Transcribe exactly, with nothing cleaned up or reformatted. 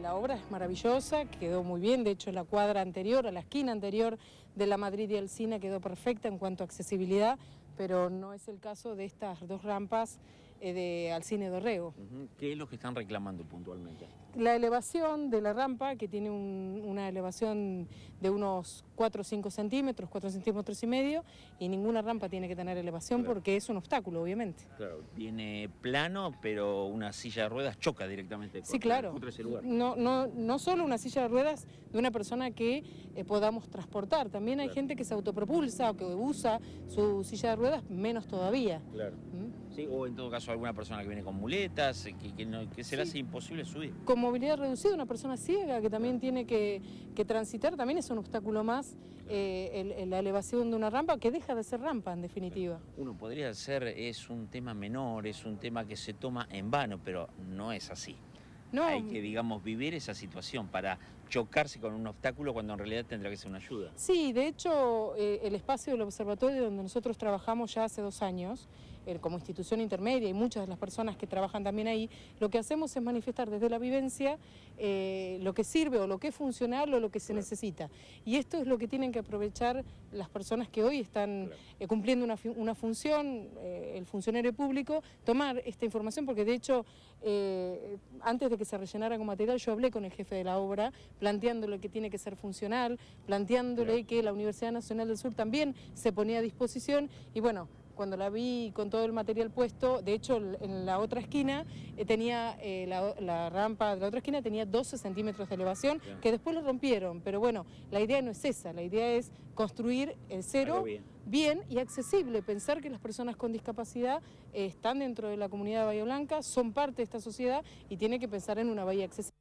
la obra es maravillosa, quedó muy bien, de hecho la cuadra anterior, a la esquina anterior de la Madrid y Alsina quedó perfecta en cuanto a accesibilidad, pero no es el caso de estas dos rampas eh, de Alsina y Dorrego. Uh-huh. ¿Qué es lo que están reclamando puntualmente? La elevación de la rampa, que tiene un, una elevación de unos cuatro o cinco centímetros, cuatro centímetros y medio, y ninguna rampa tiene que tener elevación, claro, porque es un obstáculo, obviamente. Claro, viene plano, pero una silla de ruedas choca directamente sí, claro. contra ese lugar. No, no, no solo una silla de ruedas de una persona que eh, podamos transportar, también hay claro. gente que se autopropulsa o que usa su silla de ruedas, menos todavía. Claro. ¿Mm? Sí, o en todo caso alguna persona que viene con muletas, que, que, no, que se le sí. hace imposible subir. Con movilidad reducida, una persona ciega que también claro. tiene que, que transitar, también es un obstáculo más, claro. eh, el, el, la elevación de una rampa que deja de ser rampa en definitiva. Claro. Uno podría ser, es un tema menor, es un tema que se toma en vano, pero no es así. No. Hay que, digamos, vivir esa situación para chocarse con un obstáculo cuando en realidad tendrá que ser una ayuda. Sí, de hecho, eh, el espacio del observatorio donde nosotros trabajamos ya hace dos años, eh, como institución intermedia y muchas de las personas que trabajan también ahí, lo que hacemos es manifestar desde la vivencia eh, lo que sirve o lo que es funcional o lo que se claro. necesita. Y esto es lo que tienen que aprovechar las personas que hoy están claro. eh, cumpliendo una, una función, eh, el funcionario público, tomar esta información, porque de hecho, eh, antes de que se rellenara con material, yo hablé con el jefe de la obra, planteándole que tiene que ser funcional, planteándole claro. que la Universidad Nacional del Sur también se ponía a disposición, y bueno, cuando la vi con todo el material puesto, de hecho en la otra esquina eh, tenía, eh, la, la rampa de la otra esquina tenía doce centímetros de elevación, claro. que después lo rompieron, pero bueno, la idea no es esa, la idea es construir el cero bien. bien y accesible, pensar que las personas con discapacidad eh, están dentro de la comunidad de Bahía Blanca, son parte de esta sociedad y tiene que pensar en una bahía accesible.